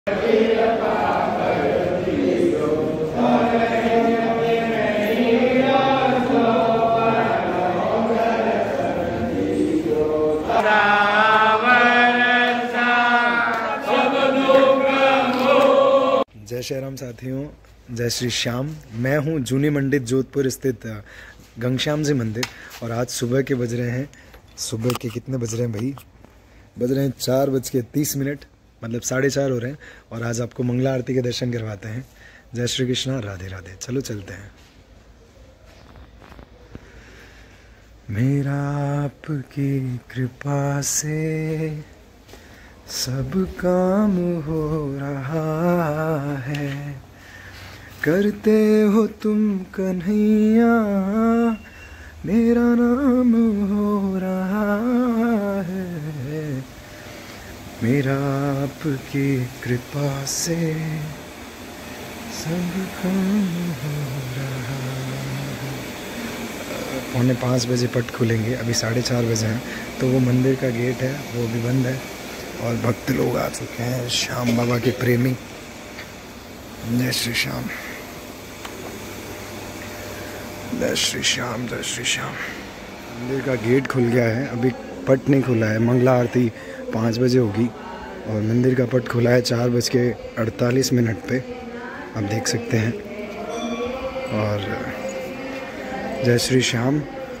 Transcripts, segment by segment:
जय श्री राम साथियों, जय श्री श्याम। मैं हूँ जूनी मंडित जोधपुर स्थित घनश्याम जी मंदिर और आज सुबह के बज रहे हैं, सुबह के कितने बज रहे हैं भाई? बज रहे हैं 4:30, मतलब 4:30 हो रहे हैं। और आज आपको मंगला आरती के दर्शन करवाते हैं। जय श्री कृष्णा, राधे राधे। चलो चलते हैं। मेरा आपकी कृपा से सब काम हो रहा है, करते हो तुम कन्हैया, मेरा नाम हो रहा है। मेरा आपकी कृपा से सब काम हो रहा है। 4:45 बजे पट खुलेंगे, अभी 4:30 बजे हैं, तो वो मंदिर का गेट है वो भी बंद है और भक्त लोग आ चुके हैं, श्याम बाबा के प्रेमी। जय श्री श्याम, जय श्री श्याम, जय श्री श्याम। मंदिर का गेट खुल गया है, अभी पट नहीं खुला है। मंगला आरती 5 बजे होगी और मंदिर का पट खुला है 4:48 पे, आप देख सकते हैं। और जय श्री श्याम,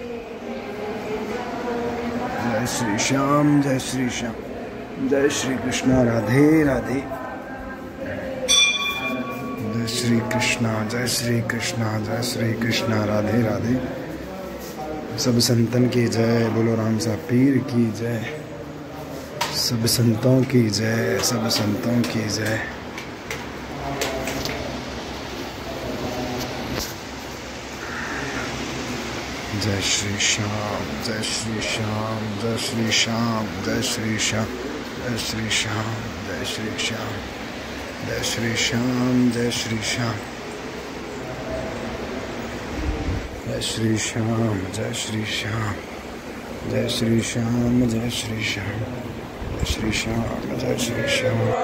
जय श्री श्याम, जय श्री श्याम, जय श्री कृष्णा, राधे राधे। जय श्री कृष्णा, जय श्री कृष्णा, जय श्री कृष्णा, राधे राधे। सब संतन की जय, बोलो राम सा पीर की जय। सब संतों की जय, सब संतों की जय। जय श्री श्याम, जय श्री श्याम, जय श्री श्याम, जय श्री श्याम, जय श्री श्याम, जय श्री श्याम, जय श्री श्याम, जय श्री श्याम, जय श्री श्याम, जय श्री श्याम, जय श्री श्याम, जय श्री श्याम, जय श्री श्याम, जय श्री श्याम।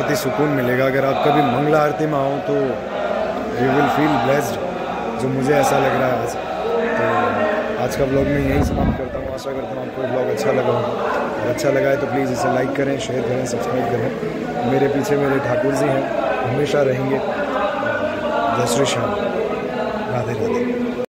बहुत ही सुकून मिलेगा। अगर आप कभी मंगला आरती में आओ तो यू विल फील ब्लेस्ड, जो मुझे ऐसा लग रहा है आज। तो आज का ब्लॉग मैं यहीं समाप्त करता हूँ। आशा करता हूँ आपको ब्लॉग अच्छा लगा होगा। अगर अच्छा लगा है तो प्लीज़ इसे लाइक करें, शेयर करें, सब्सक्राइब करें। मेरे पीछे मेरे ठाकुर जी हैं, हमेशा रहेंगे। जय श्री श्याम, राधे राधे।